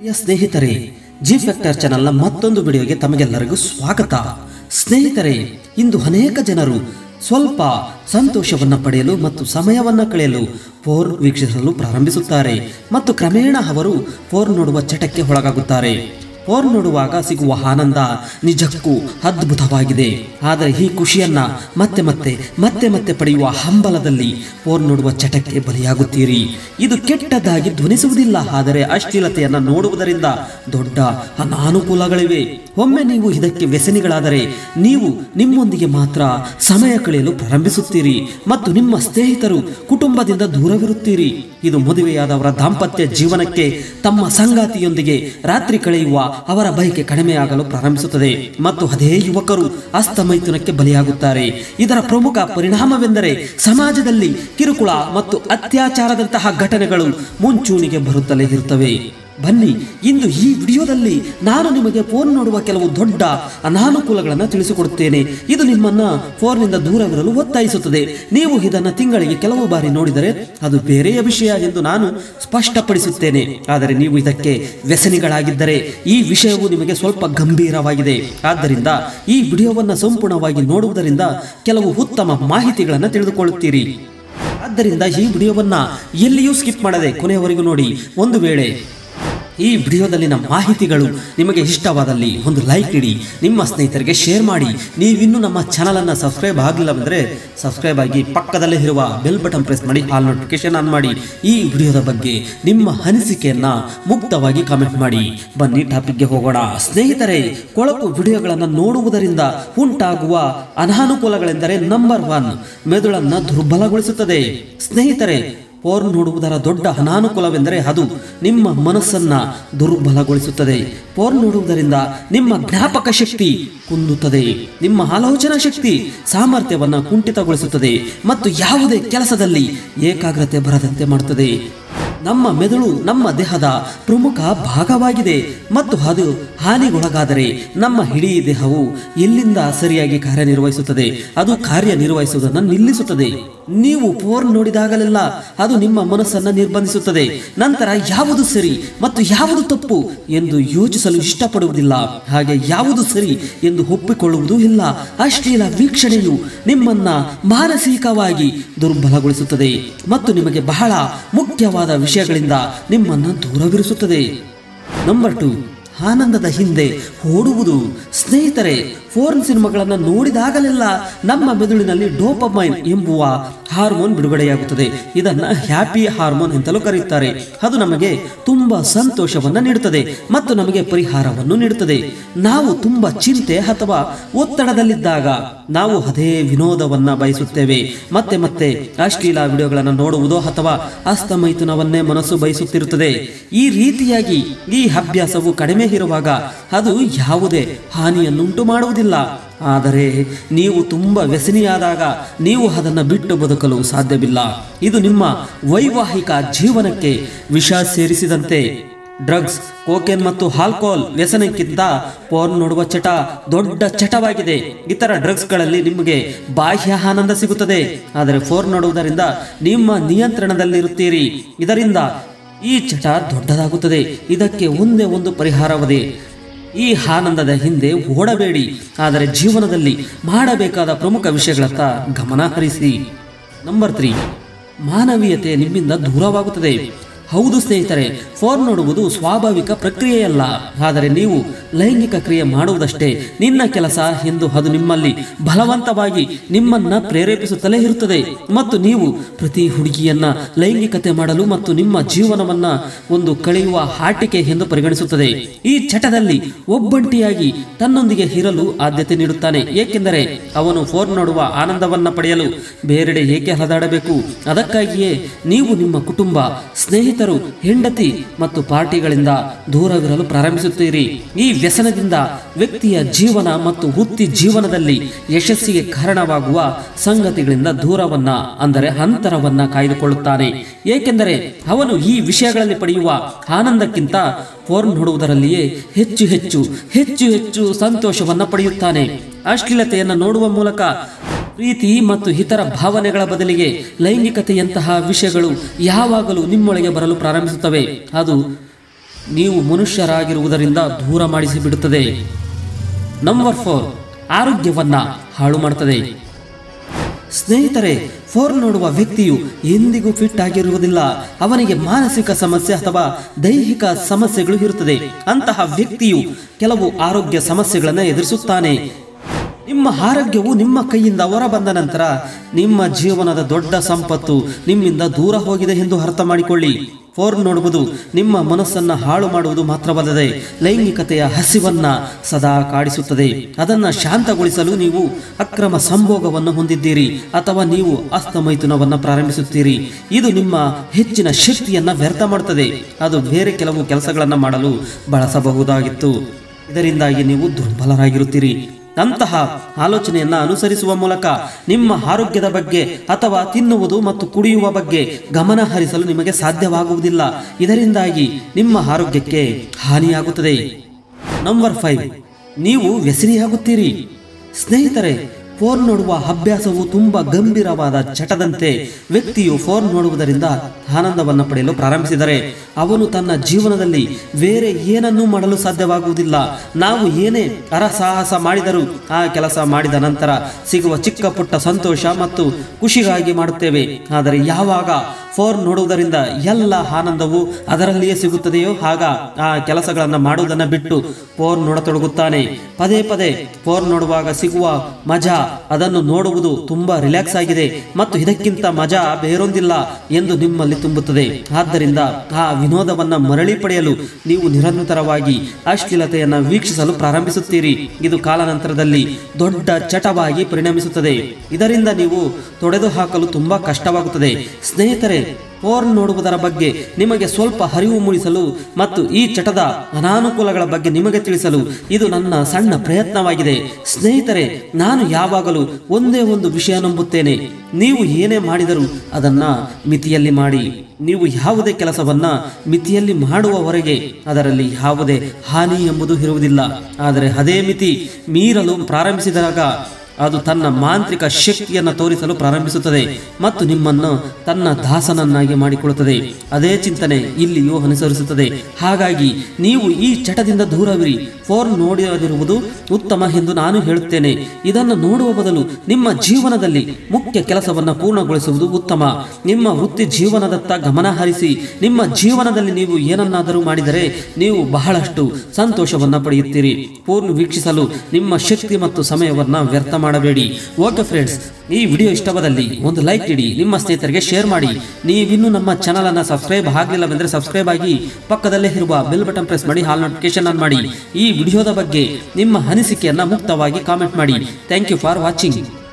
ಸ್ನೇಹಿತರೆ, G factor ಚಾನೆಲ್ನ ಮತ್ತೊಂದು ವಿಡಿಯೋಗೆ ತಮಗೆಲ್ಲರಿಗೂ ಸ್ವಾಗತ. ಸ್ನೇಹಿತರೆ, ಇಂದು ಅನೇಕ ಜನರು ಸ್ವಲ್ಪ ಸಂತೋಷವನ್ನು ಪಡೆಯಲು ಮತ್ತು ಸಮಯವನ್ನು ಕಳೆಯಲು ಫೋನ್ ವೀಕ್ಷಿಸಲು ಪ್ರಾರಂಭಿಸುತ್ತಾರೆ ಮತ್ತು ಕ್ರಮೇಣ ಅವರು ಫೋನ್ ನೋಡುವ ಚಟಕ್ಕೆ ಒಳಗಾಗುತ್ತಾರೆ. ಫೋನ್ ನೋಡುವಾಗ ಸಿಗುವ ಆನಂದ ನಿಜಕ್ಕೂ ಅದ್ಭುತವಾಗಿದೆ. ಆದರೆ ಈ ಖುಷಿಯನ್ನ ಮತ್ತೆ ಮತ್ತೆ ಮತ್ತೆ ಮತ್ತೆ ಪಡೆಯುವ ಹಂಬಲದಲ್ಲಿ ಫೋನ್ ನೋಡುವ ಚಟಕ್ಕೆ ಬಲಿಯಾಗುತ್ತೀರಿ. ಇದು ಕೆಟ್ಟದಾಗಿ ಧ್ವನಿಸುವುದಿಲ್ಲ, ಆದರೆ ಅಶ್ಲೀಲತೆಯನ್ನು ನೋಡುವುದರಿಂದ ದೊಡ್ಡ ಅನಾನುಕೂಲಗಳಿವೆ. ಒಮ್ಮೆ ನೀವು ಇದಕ್ಕೆ ವ್ಯಸನಿಗಳಾದರೆ ನೀವು ನಿಮ್ಮೊಂದಿಗೆ ಮಾತ್ರ ಸಮಯ ಕಳೆಯಲು ಪ್ರಾರಂಭಿಸುತ್ತೀರಿ ಮತ್ತು ನಿಮ್ಮ ಸ್ನೇಹಿತರು ಕುಟುಂಬದಿಂದ ದೂರವಿರುತ್ತೀರಿ. ಇದು ಮದುವೆಯಾದವರ ದಾಂಪತ್ಯ ಜೀವನಕ್ಕೆ ತಮ್ಮ ಸಂಗಾತಿಯೊಂದಿಗೆ ರಾತ್ರಿ ಕಳೆಯುವ ಅವರ ಬಯಕೆ ಕಡಿಮೆಯಾಗಲು ಪ್ರಾರಂಭಿಸುತ್ತದೆ ಮತ್ತು ಅದೇ ಯುವಕರು ಹಸ್ತಮೈಥುನಕ್ಕೆ ಬಲಿಯಾಗುತ್ತಾರೆ. ಇದರ ಪ್ರಮುಖ ಪರಿಣಾಮವೆಂದರೆ ಸಮಾಜದಲ್ಲಿ ಕಿರುಕುಳ ಮತ್ತು ಅತ್ಯಾಚಾರದಂತಹ ಘಟನೆಗಳು ಮುಂಚೂಣಿಗೆ ಬರುತ್ತಲೇ ಇರುತ್ತವೆ. ಬನ್ನಿ, ಇಂದು ಈ ವಿಡಿಯೋದಲ್ಲಿ ನಾನು ನಿಮಗೆ ಫೋನ್ ನೋಡುವ ಕೆಲವು ದೊಡ್ಡ ಅನಾನುಕೂಲಗಳನ್ನು ತಿಳಿಸಿಕೊಡುತ್ತೇನೆ. ಇದು ನಿಮ್ಮನ್ನ ಫೋನ್ನಿಂದ ದೂರವಿರಲು ಒತ್ತಾಯಿಸುತ್ತದೆ. ನೀವು ಇದನ್ನು ತಿಂಗಳಿಗೆ ಕೆಲವು ಬಾರಿ ನೋಡಿದರೆ ಅದು ಬೇರೆಯ ವಿಷಯ ಎಂದು ನಾನು ಸ್ಪಷ್ಟಪಡಿಸುತ್ತೇನೆ. ಆದರೆ ನೀವು ಇದಕ್ಕೆ ವ್ಯಸನಿಗಳಾಗಿದ್ದರೆ ಈ ವಿಷಯವು ನಿಮಗೆ ಸ್ವಲ್ಪ ಗಂಭೀರವಾಗಿದೆ. ಆದ್ದರಿಂದ ಈ ವಿಡಿಯೋವನ್ನು ಸಂಪೂರ್ಣವಾಗಿ ನೋಡುವುದರಿಂದ ಕೆಲವು ಉತ್ತಮ ಮಾಹಿತಿಗಳನ್ನು ತಿಳಿದುಕೊಳ್ಳುತ್ತೀರಿ. ಆದ್ದರಿಂದ ಈ ವಿಡಿಯೋವನ್ನು ಎಲ್ಲಿಯೂ ಸ್ಕಿಪ್ ಮಾಡದೆ ಕೊನೆಯವರೆಗೂ ನೋಡಿ. ಒಂದು ವೇಳೆ ಈ ವಿಡಿಯೋದಲ್ಲಿನ ಮಾಹಿತಿಗಳು ನಿಮಗೆ ಇಷ್ಟವಾದಲ್ಲಿ ಒಂದು ಲೈಕ್ ನೀಡಿ, ನಿಮ್ಮ ಸ್ನೇಹಿತರಿಗೆ ಶೇರ್ ಮಾಡಿ. ನೀವಿನ್ನೂ ನಮ್ಮ ಚಾನಲನ್ನು ಸಬ್ಸ್ಕ್ರೈಬ್ ಆಗಲಿಲ್ಲವೆಂದರೆ ಸಬ್ಸ್ಕ್ರೈಬ್ ಆಗಿ ಪಕ್ಕದಲ್ಲೇ ಇರುವ ಬೆಲ್ ಬಟನ್ ಪ್ರೆಸ್ ಮಾಡಿ, ಆಲ್ ನೋಟಿಫಿಕೇಶನ್ ಆನ್ ಮಾಡಿ. ಈ ವಿಡಿಯೋದ ಬಗ್ಗೆ ನಿಮ್ಮ ಅನಿಸಿಕೆಯನ್ನ ಮುಕ್ತವಾಗಿ ಕಾಮೆಂಟ್ ಮಾಡಿ. ಬನ್ನಿ ಟಾಪಿಕ್ಗೆ ಹೋಗೋಣ. ಸ್ನೇಹಿತರೆ, ಕೊಳಕು ವಿಡಿಯೋಗಳನ್ನು ನೋಡುವುದರಿಂದ ಉಂಟಾಗುವ ಅನಾನುಕೂಲಗಳೆಂದರೆ ನಂಬರ್ 1, ಮೆದುಳನ್ನು ದುರ್ಬಲಗೊಳಿಸುತ್ತದೆ. ಸ್ನೇಹಿತರೆ, ಫೋನ್ ನೋಡುವುದರ ದೊಡ್ಡ ಅನಾನುಕೂಲವೆಂದರೆ ಅದು ನಿಮ್ಮ ಮನಸ್ಸನ್ನ ದುರ್ಬಲಗೊಳಿಸುತ್ತದೆ. ಫೋನ್ ನೋಡುವುದರಿಂದ ನಿಮ್ಮ ಜ್ಞಾಪಕ ಶಕ್ತಿ ಕುಂದುತ್ತದೆ, ನಿಮ್ಮ ಆಲೋಚನಾ ಶಕ್ತಿ ಸಾಮರ್ಥ್ಯವನ್ನು ಕುಂಠಿತಗೊಳಿಸುತ್ತದೆ ಮತ್ತು ಯಾವುದೇ ಕೆಲಸದಲ್ಲಿ ಏಕಾಗ್ರತೆ ಬರದಂತೆ ಮಾಡುತ್ತದೆ. ನಮ್ಮ ಮೆದುಳು ನಮ್ಮ ದೇಹದ ಪ್ರಮುಖ ಭಾಗವಾಗಿದೆ ಮತ್ತು ಅದು ಹಾನಿಗೊಳಗಾದರೆ ನಮ್ಮ ಇಡೀ ದೇಹವು ಎಲ್ಲಿಂದ ಸರಿಯಾಗಿ ಕಾರ್ಯನಿರ್ವಹಿಸುತ್ತದೆ, ಅದು ಕಾರ್ಯನಿರ್ವಹಿಸುವುದನ್ನು ನಿಲ್ಲಿಸುತ್ತದೆ. ನೀವು ಫೋನ್ ನೋಡಿದಾಗಲೆಲ್ಲ ಅದು ನಿಮ್ಮ ಮನಸ್ಸನ್ನು ನಿರ್ಬಂಧಿಸುತ್ತದೆ. ನಂತರ ಯಾವುದು ಸರಿ ಮತ್ತು ಯಾವುದು ತಪ್ಪು ಎಂದು ಯೋಚಿಸಲು ಇಷ್ಟಪಡುವುದಿಲ್ಲ, ಹಾಗೆ ಯಾವುದು ಸರಿ ಎಂದು ಒಪ್ಪಿಕೊಳ್ಳುವುದೂ ಇಲ್ಲ. ಅಶ್ಲೀಲ ವೀಕ್ಷಣೆಯು ನಿಮ್ಮನ್ನ ಮಾನಸಿಕವಾಗಿ ದುರ್ಬಲಗೊಳಿಸುತ್ತದೆ ಮತ್ತು ನಿಮಗೆ ಬಹಳ ಮುಖ್ಯವಾದ ವಿಷಯಗಳಿಂದ ನಿಮ್ಮನ್ನು ದೂರವಿರಿಸುತ್ತದೆ. ನಂಬರ್ 2, ಆನಂದದ ಹಿಂದೆ ಓಡುವುದು. ಸ್ನೇಹಿತರೆ, ಫೋನ್ ಸಿನಿಮಾಗಳನ್ನು ನೋಡಿದಾಗಲೆಲ್ಲ ನಮ್ಮ ಮೆದುಳಿನಲ್ಲಿ ಡೋಪಮೈನ್ ಎಂಬುವ ಹಾರ್ಮೋನ್ ಬಿಡುಗಡೆಯಾಗುತ್ತದೆ. ಇದನ್ನು ಹ್ಯಾಪಿ ಹಾರ್ಮೋನ್ ಎಂತಲೂ ಕರೆಯುತ್ತಾರೆ. ಅದು ನಮಗೆ ತುಂಬಾ ಸಂತೋಷವನ್ನು ನೀಡುತ್ತದೆ ಮತ್ತು ನಮಗೆ ಪರಿಹಾರವನ್ನು ನೀಡುತ್ತದೆ. ನಾವು ತುಂಬಾ ಚಿಂತೆ ಅಥವಾ ಒತ್ತಡದಲ್ಲಿದ್ದಾಗ ನಾವು ಅದೇ ವಿನೋದವನ್ನ ಬಯಸುತ್ತೇವೆ. ಮತ್ತೆ ಮತ್ತೆ ಅಶ್ಲೀಲ ವಿಡಿಯೋಗಳನ್ನು ನೋಡುವುದು ಅಥವಾ ಹಸ್ತಮೈಥುನವನ್ನೇ ಮನಸ್ಸು ಬಯಸುತ್ತಿರುತ್ತದೆ. ಈ ರೀತಿಯಾಗಿ ಈ ಅಭ್ಯಾಸವು ಕಡಿಮೆ ಇರುವಾಗ ಅದು ಯಾವುದೇ ಹಾನಿಯನ್ನುಂಟು ಮಾಡುವುದಿಲ್ಲ. ಆದರೆ ನೀವು ತುಂಬಾ ವ್ಯಸನಿಯಾದಾಗ ನೀವು ಅದನ್ನು ಬಿಟ್ಟು ಬದುಕಲು ಸಾಧ್ಯವಿಲ್ಲ. ಇದು ನಿಮ್ಮ ವೈವಾಹಿಕ ಜೀವನಕ್ಕೆ ವಿಷ ಸೇರಿಸಿದಂತೆ. ಡ್ರಗ್ಸ್, ಕೋಕೇನ್ ಮತ್ತು ಆಲ್ಕೋಹಾಲ್ ವ್ಯಸನಕ್ಕಿಂತ ಫೋನ್ ನೋಡುವ ಚಟ ದೊಡ್ಡ ಚಟವಾಗಿದೆ. ಇತರ ಡ್ರಗ್ಸ್ಗಳಲ್ಲಿ ನಿಮಗೆ ಬಾಹ್ಯ ಆನಂದ ಸಿಗುತ್ತದೆ, ಆದರೆ ಫೋನ್ ನೋಡುವುದರಿಂದ ನಿಮ್ಮ ನಿಯಂತ್ರಣದಲ್ಲಿರುತ್ತೀರಿ. ಇದರಿಂದ ಈ ಚಟ ದೊಡ್ಡದಾಗುತ್ತದೆ. ಇದಕ್ಕೆ ಒಂದೇ ಒಂದು ಪರಿಹಾರವಿದೆ. ಈ ಆನಂದದ ಹಿಂದೆ ಓಡಬೇಡಿ, ಆದರೆ ಜೀವನದಲ್ಲಿ ಮಾಡಬೇಕಾದ ಪ್ರಮುಖ ವಿಷಯಗಳತ್ತ ಗಮನ ಹರಿಸಿ. ನಂಬರ್ 3, ಮಾನವೀಯತೆ ನಿಮ್ಮಿಂದ ದೂರವಾಗುತ್ತದೆ. ಹೌದು ಸ್ನೇಹಿತರೆ, ಫೋನ್ ನೋಡುವುದು ಸ್ವಾಭಾವಿಕ ಪ್ರಕ್ರಿಯೆಯಲ್ಲ, ಆದರೆ ನೀವು ಲೈಂಗಿಕ ಕ್ರಿಯೆ ಮಾಡುವುದಷ್ಟೇ ನಿನ್ನ ಕೆಲಸ ಎಂದು ಅದು ನಿಮ್ಮಲ್ಲಿ ಬಲವಂತವಾಗಿ ನಿಮ್ಮನ್ನ ಪ್ರೇರೇಪಿಸುತ್ತಲೇ ಇರುತ್ತದೆ ಮತ್ತು ನೀವು ಪ್ರತಿ ಹುಡುಗಿಯನ್ನ ಲೈಂಗಿಕತೆ ಮಾಡಲು ಮತ್ತು ನಿಮ್ಮ ಜೀವನವನ್ನ ಒಂದು ಕಳೆಯುವ ಆಟಿಕೆ ಎಂದು ಪರಿಗಣಿಸುತ್ತದೆ. ಈ ಚಟದಲ್ಲಿ ಒಬ್ಬಂಟಿಯಾಗಿ ತನ್ನೊಂದಿಗೆ ಇರಲು ಆದ್ಯತೆ ನೀಡುತ್ತಾನೆ, ಏಕೆಂದರೆ ಅವನು ಫೋನ್ ನೋಡುವ ಆನಂದವನ್ನ ಪಡೆಯಲು ಬೇರೆಡೆ ಏಕೆ ಹರಿದಾಡಬೇಕು. ಅದಕ್ಕಾಗಿಯೇ ನೀವು ನಿಮ್ಮ ಕುಟುಂಬ, ಸ್ನೇಹಿತರು, ಹೆಂಡತಿ ಮತ್ತು ಪಾರ್ಟಿಗಳಿಂದ ದೂರವಿರಲು ಪ್ರಾರಂಭಿಸುತ್ತೀರಿ. ಈ ವ್ಯಸನದಿಂದ ವ್ಯಕ್ತಿಯ ಜೀವನ ಮತ್ತು ವೃತ್ತಿ ಜೀವನದಲ್ಲಿ ಯಶಸ್ಸಿಗೆ ಕಾರಣವಾಗುವ ಸಂಗತಿಗಳಿಂದ ದೂರವನ್ನ ಅಂದರೆ ಅಂತರವನ್ನ ಕಾಯ್ದುಕೊಳ್ಳುತ್ತಾನೆ, ಏಕೆಂದರೆ ಅವನು ಈ ವಿಷಯಗಳಲ್ಲಿ ಪಡೆಯುವ ಆನಂದಕ್ಕಿಂತ ಫೋನ್ ನೋಡುವುದರಲ್ಲಿಯೇ ಹೆಚ್ಚು ಹೆಚ್ಚು ಹೆಚ್ಚು ಹೆಚ್ಚು ಸಂತೋಷವನ್ನ ಪಡೆಯುತ್ತಾನೆ. ಅಶ್ಲೀಲತೆಯನ್ನು ನೋಡುವ ಮೂಲಕ ಪ್ರೀತಿ ಮತ್ತು ಇತರ ಭಾವನೆಗಳ ಬದಲಿಗೆ ಲೈಂಗಿಕತೆಯಂತಹ ವಿಷಯಗಳು ಯಾವಾಗಲೂ ನಿಮ್ಮೊಳಗೆ ಬರಲು ಪ್ರಾರಂಭಿಸುತ್ತವೆ. ಅದು ನೀವು ಮನುಷ್ಯರಾಗಿರುವುದರಿಂದ ದೂರ ಮಾಡಿಸಿಬಿಡುತ್ತದೆ. ನಂಬರ್ 4, ಆರೋಗ್ಯವನ್ನ ಹಾಳು ಮಾಡುತ್ತದೆ. ಸ್ನೇಹಿತರೆ, ಫೋನ್ ನೋಡುವ ವ್ಯಕ್ತಿಯು ಎಂದಿಗೂ ಫಿಟ್ ಆಗಿರುವುದಿಲ್ಲ. ಅವನಿಗೆ ಮಾನಸಿಕ ಸಮಸ್ಯೆ ಅಥವಾ ದೈಹಿಕ ಸಮಸ್ಯೆಗಳು ಇರುತ್ತದೆ. ಅಂತಹ ವ್ಯಕ್ತಿಯು ಕೆಲವು ಆರೋಗ್ಯ ಸಮಸ್ಯೆಗಳನ್ನು ಎದುರಿಸುತ್ತಾನೆ. ನಿಮ್ಮ ಆರೋಗ್ಯವು ನಿಮ್ಮ ಕೈಯಿಂದ ಹೊರಬಂದ ನಂತರ ನಿಮ್ಮ ಜೀವನದ ದೊಡ್ಡ ಸಂಪತ್ತು ನಿಮ್ಮಿಂದ ದೂರ ಹೋಗಿದೆ ಎಂದು ಅರ್ಥ ಮಾಡಿಕೊಳ್ಳಿ. ಫೋನ್ ನೋಡುವುದು ನಿಮ್ಮ ಮನಸ್ಸನ್ನು ಹಾಳು ಮಾಡುವುದು ಮಾತ್ರವಲ್ಲದೆ ಲೈಂಗಿಕತೆಯ ಹಸಿವನ್ನ ಸದಾ ಕಾಡಿಸುತ್ತದೆ. ಅದನ್ನು ಶಾಂತಗೊಳಿಸಲು ನೀವು ಅಕ್ರಮ ಸಂಭೋಗವನ್ನು ಹೊಂದಿದ್ದೀರಿ ಅಥವಾ ನೀವು ಹಸ್ತಮೈಥುನವನ್ನು ಪ್ರಾರಂಭಿಸುತ್ತೀರಿ. ಇದು ನಿಮ್ಮ ಹೆಚ್ಚಿನ ಶಕ್ತಿಯನ್ನ ವ್ಯರ್ಥ ಮಾಡುತ್ತದೆ. ಅದು ಬೇರೆ ಕೆಲವು ಕೆಲಸಗಳನ್ನು ಮಾಡಲು ಬಳಸಬಹುದಾಗಿತ್ತು. ಇದರಿಂದಾಗಿ ನೀವು ದುರ್ಬಲರಾಗಿರುತ್ತೀರಿ. ಅಂತಹ ಆಲೋಚನೆಯನ್ನು ಅನುಸರಿಸುವ ಮೂಲಕ ನಿಮ್ಮ ಆರೋಗ್ಯದ ಬಗ್ಗೆ ಅಥವಾ ತಿನ್ನುವುದು ಮತ್ತು ಕುಡಿಯುವ ಬಗ್ಗೆ ಗಮನ ಹರಿಸಲು ನಿಮಗೆ ಸಾಧ್ಯವಾಗುವುದಿಲ್ಲ. ಇದರಿಂದಾಗಿ ನಿಮ್ಮ ಆರೋಗ್ಯಕ್ಕೆ ಹಾನಿಯಾಗುತ್ತದೆ. ನಂಬರ್ 5, ನೀವು ವ್ಯಸನಿಯಾಗುತ್ತೀರಿ. ಸ್ನೇಹಿತರೆ, ಫೋನ್ ನೋಡುವ ಅಭ್ಯಾಸವು ತುಂಬಾ ಗಂಭೀರವಾದ ಚಟದಂತೆ. ವ್ಯಕ್ತಿಯು ಫೋನ್ ನೋಡುವುದರಿಂದ ಆನಂದವನ್ನು ಪಡೆಯಲು ಪ್ರಾರಂಭಿಸಿದರೆ ಅವನು ತನ್ನ ಜೀವನದಲ್ಲಿ ಬೇರೆ ಏನನ್ನೂ ಮಾಡಲು ಸಾಧ್ಯವಾಗುವುದಿಲ್ಲ. ನಾವು ಏನೇ ಹರಸಾಹಸ ಮಾಡಿದರೂ ಆ ಕೆಲಸ ಮಾಡಿದ ನಂತರ ಸಿಗುವ ಚಿಕ್ಕ ಪುಟ್ಟ ಸಂತೋಷ ಮತ್ತು ಖುಷಿಗಾಗಿ ಮಾಡುತ್ತೇವೆ. ಆದರೆ ಯಾವಾಗ ಫೋನ್ ನೋಡುವುದರಿಂದ ಎಲ್ಲ ಆನಂದವು ಅದರಲ್ಲಿಯೇ ಸಿಗುತ್ತದೆಯೋ ಆಗ ಆ ಕೆಲಸಗಳನ್ನು ಮಾಡುವುದನ್ನು ಬಿಟ್ಟು ಫೋನ್ ನೋಡತೊಡಗುತ್ತಾನೆ. ಪದೇ ಪದೇ ಫೋನ್ ನೋಡುವಾಗ ಸಿಗುವ ಮಜಾ, ಅದನ್ನು ನೋಡುವುದು ತುಂಬಾ ರಿಲ್ಯಾಕ್ಸ್ ಆಗಿದೆ ಮತ್ತು ಇದಕ್ಕಿಂತ ಮಜಾ ಬೇರೊಂದಿಲ್ಲ ಎಂದು ನಿಮ್ಮಲ್ಲಿ ತುಂಬುತ್ತದೆ. ಆದ್ದರಿಂದ ಆ ವಿನೋದವನ್ನ ಮರಳಿ ಪಡೆಯಲು ನೀವು ನಿರಂತರವಾಗಿ ಅಶ್ಲೀಲತೆಯನ್ನು ವೀಕ್ಷಿಸಲು ಪ್ರಾರಂಭಿಸುತ್ತೀರಿ. ಇದು ಕಾಲಾನಂತರದಲ್ಲಿ ದೊಡ್ಡ ಚಟವಾಗಿ ಪರಿಣಮಿಸುತ್ತದೆ. ಇದರಿಂದ ನೀವು ತೊಡೆದು ಹಾಕಲು ತುಂಬಾ ಕಷ್ಟವಾಗುತ್ತದೆ. ಸ್ನೇಹಿತರೆ, ಫೋನ್ ನೋಡುವುದರ ಬಗ್ಗೆ ನಿಮಗೆ ಸ್ವಲ್ಪ ಅರಿವು ಮೂಡಿಸಲು ಮತ್ತು ಈ ಚಟದ ಅನಾನುಕೂಲಗಳ ಬಗ್ಗೆ ನಿಮಗೆ ತಿಳಿಸಲು ಇದು ನನ್ನ ಸಣ್ಣ ಪ್ರಯತ್ನವಾಗಿದೆ. ಸ್ನೇಹಿತರೆ, ನಾನು ಯಾವಾಗಲೂ ಒಂದೇ ಒಂದು ವಿಷಯ ನಂಬುತ್ತೇನೆ. ನೀವು ಏನೇ ಮಾಡಿದರೂ ಅದನ್ನ ಮಿತಿಯಲ್ಲಿ ಮಾಡಿ. ನೀವು ಯಾವುದೇ ಕೆಲಸವನ್ನ ಮಿತಿಯಲ್ಲಿ ಮಾಡುವವರೆಗೆ ಅದರಲ್ಲಿ ಯಾವುದೇ ಹಾನಿ ಎಂಬುದು ಇರುವುದಿಲ್ಲ. ಆದರೆ ಅದೇ ಮಿತಿ ಮೀರಲು ಪ್ರಾರಂಭಿಸಿದಾಗ ಅದು ತನ್ನ ಮಾಂತ್ರಿಕ ಶಕ್ತಿಯನ್ನು ತೋರಿಸಲು ಪ್ರಾರಂಭಿಸುತ್ತದೆ ಮತ್ತು ನಿಮ್ಮನ್ನು ತನ್ನ ದಾಸನನ್ನಾಗಿ ಮಾಡಿಕೊಳ್ಳುತ್ತದೆ. ಅದೇ ಚಿಂತನೆ ಇಲ್ಲಿಯೂ ಅನುಸರಿಸುತ್ತದೆ. ಹಾಗಾಗಿ ನೀವು ಈ ಚಟದಿಂದ ದೂರವಿರಿ. ಫೋನ್ ನೋಡದಿರುವುದು ಉತ್ತಮ ಎಂದು ನಾನು ಹೇಳುತ್ತೇನೆ. ಇದನ್ನು ನೋಡುವ ಬದಲು ನಿಮ್ಮ ಜೀವನದಲ್ಲಿ ಮುಖ್ಯ ಕೆಲಸವನ್ನು ಪೂರ್ಣಗೊಳಿಸುವುದು ಉತ್ತಮ. ನಿಮ್ಮ ವೃತ್ತಿ ಜೀವನದತ್ತ ಗಮನ ಹರಿಸಿ. ನಿಮ್ಮ ಜೀವನದಲ್ಲಿ ನೀವು ಏನನ್ನಾದರೂ ಮಾಡಿದರೆ ನೀವು ಬಹಳಷ್ಟು ಸಂತೋಷವನ್ನು ಪಡೆಯುತ್ತೀರಿ. ಫೋನ್ ವೀಕ್ಷಿಸಲು ನಿಮ್ಮ ಶಕ್ತಿ ಮತ್ತು ಸಮಯವನ್ನು ವ್ಯರ್ಥ ಮಾಡಬೇಡಿ. ಓಕೆ ಫ್ರೆಂಡ್ಸ್, ಈ ವಿಡಿಯೋ ಇಷ್ಟವಾದಲ್ಲಿ ಒಂದು ಲೈಕ್ ನೀಡಿ, ನಿಮ್ಮ ಸ್ನೇಹಿತರಿಗೆ ಶೇರ್ ಮಾಡಿ. ನೀವಿನ್ನೂ ನಮ್ಮ ಚಾನಲ್ ಅನ್ನು ಸಬ್ಸ್ಕ್ರೈಬ್ ಆಗಲಿಲ್ಲವೆಂದರೆ ಸಬ್ಸ್ಕ್ರೈಬ್ ಆಗಿ ಪಕ್ಕದಲ್ಲೇ ಇರುವ ಬೆಲ್ ಬಟನ್ ಪ್ರೆಸ್ ಮಾಡಿ ಆಲ್ ನೋಟಿಫಿಕೇಶನ್ ಆನ್ ಮಾಡಿ. ಈ ವಿಡಿಯೋದ ಬಗ್ಗೆ ನಿಮ್ಮ ಅನಿಸಿಕೆಯನ್ನು ಮುಕ್ತವಾಗಿ ಕಾಮೆಂಟ್ ಮಾಡಿ. Thank you for watching.